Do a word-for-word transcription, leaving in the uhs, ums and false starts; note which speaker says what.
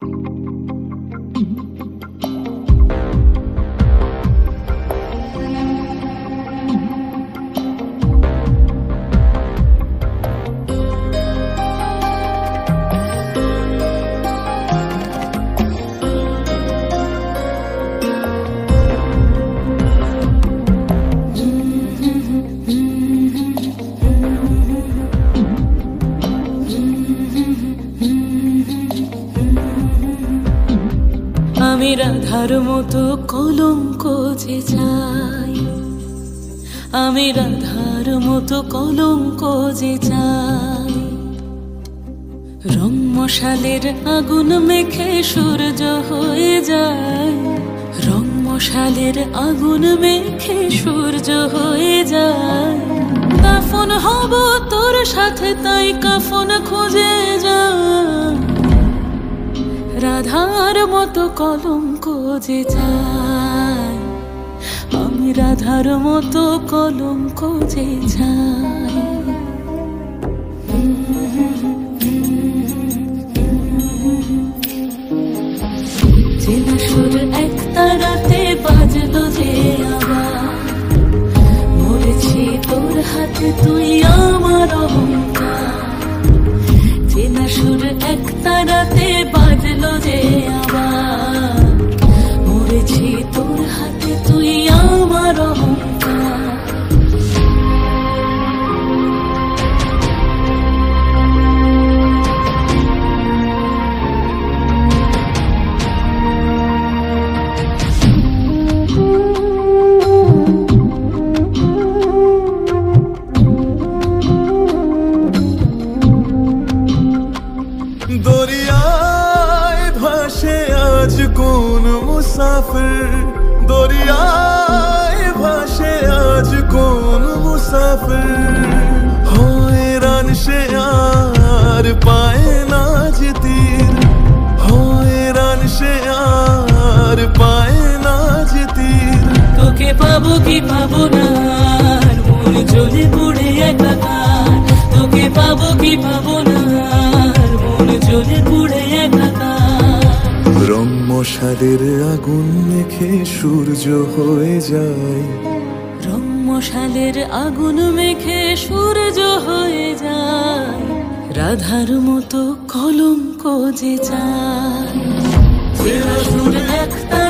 Speaker 1: আমি রাধার মতো কলঙ্ক যে চাই, আমি রাধার মতো কলঙ্ক যে চাই। রং মশালের আগুন মেখে সূর্য হয়ে যায়, রং মশালের আগুন মেখে সূর্য হয়ে যায়। কাফন হব তোর সাথে তাই কাফন খুঁজে যায়, রাধার মতো কলঙ্ক যে চাই, আমি রাধার মতো কলঙ্ক যে চাই। চেনা সুর এক তারাতে বাজলো যে আবার, মরেছি তোর হাতে তুই আমার অহংকার। চেনা সুর এক তারাতে বাজলো যে আবার, মরেছি তোর হাতে তুই আমার অহংকার।
Speaker 2: দরিয়ায় ভাসে আজ কোন মুসাফির, দরিয়ায় ভাসে আজ কোন মুসাফির। হয়রান সে আর পায় না যে তীর, হয়রান সে আর পায় না যে তীর।
Speaker 1: তোকে পাবো কি পাবো না মন জ্বলে পুড়ে একাকার, তোকে পাবো কি পাবো না মন জ্বলে পুড়ে একাকার।
Speaker 2: রং মশালের আগুন মেখে সূর্য হয়ে যায়,
Speaker 1: রং মশালের আগুন মেখে সূর্য হয়ে যায়। রাধার মতো কলঙ্ক যে চাই, চেনা সুর এক